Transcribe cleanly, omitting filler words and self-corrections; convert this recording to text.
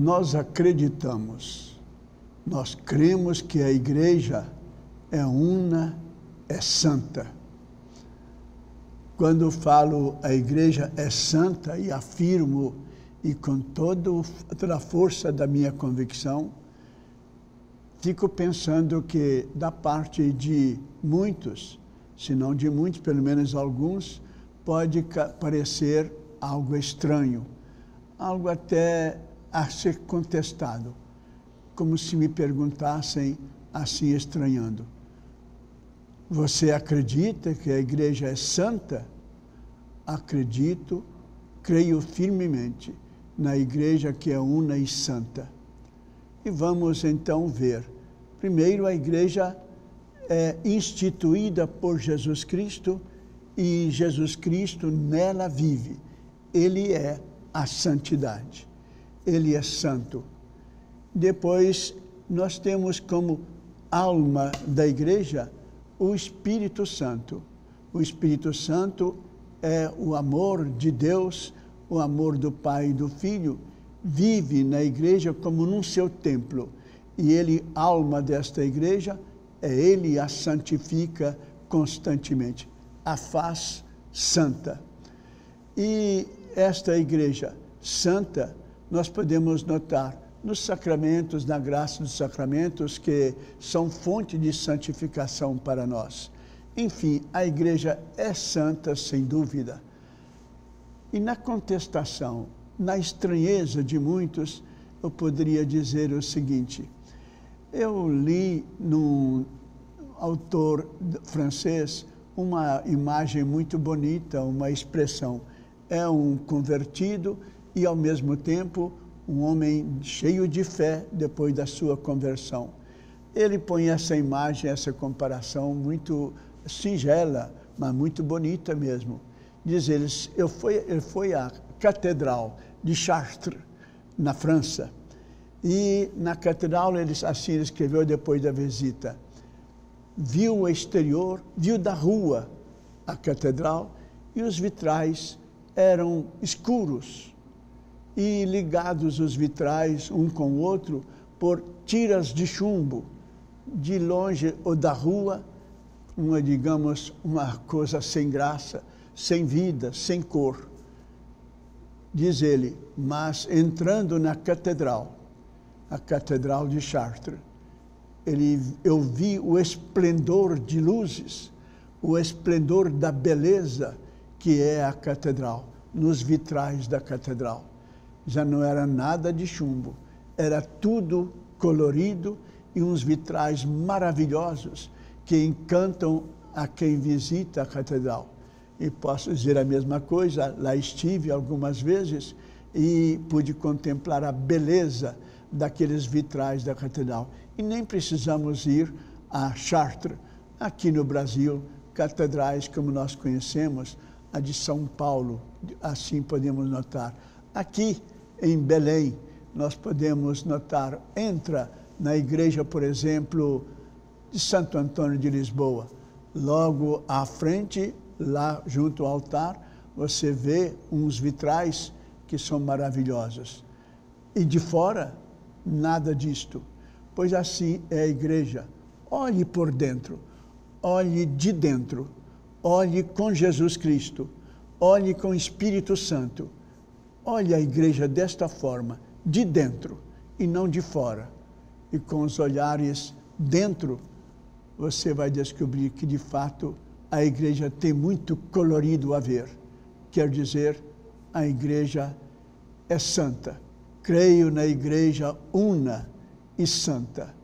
nós acreditamos, nós cremos que a igreja é una, é santa. Quando falo a igreja é santa e afirmo, e com toda a força da minha convicção, fico pensando que da parte de muitos, se não de muitos, pelo menos alguns, pode parecer algo estranho, algo até a ser contestado, como se me perguntassem assim estranhando. Você acredita que a igreja é santa? Acredito, creio firmemente na igreja que é una e santa. E vamos então ver. Primeiro, a igreja é instituída por Jesus Cristo e Jesus Cristo nela vive. Ele é a santidade. Ele é santo. Depois, nós temos como alma da igreja o Espírito Santo. O Espírito Santo é o amor de Deus, o amor do Pai e do Filho, vive na igreja como num seu templo. E ele, alma desta igreja, ele a santifica constantemente, a faz santa. E esta igreja santa, nós podemos notar nos sacramentos, na graça dos sacramentos, que são fonte de santificação para nós. Enfim, a igreja é santa, sem dúvida. E na contestação, na estranheza de muitos, eu poderia dizer o seguinte: eu li num autor francês uma imagem muito bonita, uma expressão. É um convertido e, ao mesmo tempo, um homem cheio de fé depois da sua conversão. Ele põe essa imagem, essa comparação muito singela, mas muito bonita mesmo. Diz ele foi à Catedral de Chartres, na França, e na catedral, ele escreveu depois da visita: viu o exterior, viu da rua a catedral, e os vitrais eram escuros, e ligados os vitrais um com o outro por tiras de chumbo. De longe ou da rua, digamos, uma coisa sem graça, sem vida, sem cor. Diz ele, mas entrando na catedral, a Catedral de Chartres, eu vi o esplendor de luzes, o esplendor da beleza que é a catedral, nos vitrais da catedral. Já não era nada de chumbo, era tudo colorido e uns vitrais maravilhosos que encantam a quem visita a catedral. E posso dizer a mesma coisa, lá estive algumas vezes e pude contemplar a beleza daqueles vitrais da catedral. E nem precisamos ir a Chartres. Aqui no Brasil, catedrais como nós conhecemos, a de São Paulo, assim podemos notar. Aqui em Belém, nós podemos notar, entra na igreja, por exemplo, de Santo Antônio de Lisboa. Logo à frente, lá junto ao altar, você vê uns vitrais que são maravilhosos. E de fora, nada disto. Pois assim é a igreja. Olhe por dentro, olhe de dentro, olhe com Jesus Cristo, olhe com o Espírito Santo. Olhe a igreja desta forma, de dentro e não de fora. E com os olhares dentro, você vai descobrir que, de fato, a igreja tem muito colorido a ver. Quer dizer, a igreja é santa. Creio na igreja una e santa.